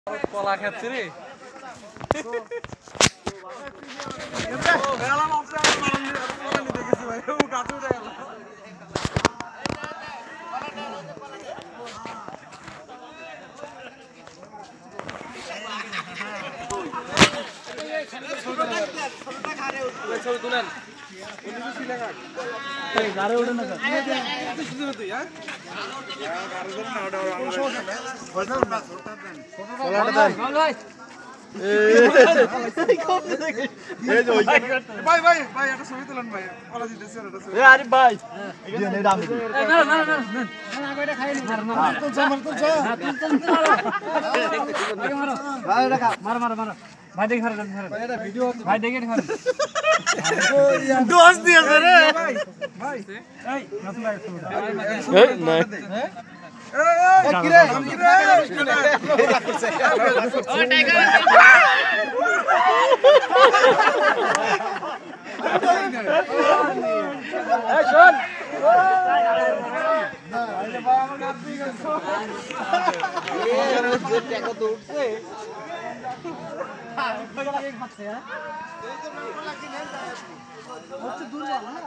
কলা খাচ্ছে রে ছবি তুলেন গাড়ি ওঠে না ভাই দেখে ভাই দেখে দোষ দিয়েছে রে ভাই ভাই এই নতুন ভাই এই না কি রে ও টাইগার এই শোন আরে ভাই আমার গাবি গেছে এই টাকা তো উঠছে एक बात से यार बहुत दूर वाला ना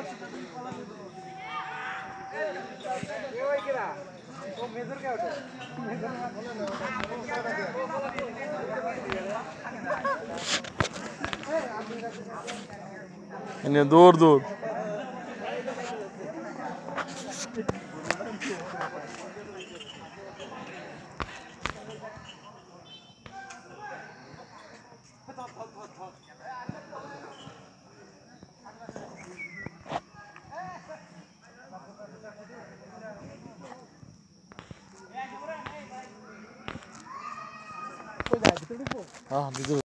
ये वही किरा तो मेजर क्या होता है इन्हें दूर दूर हाँ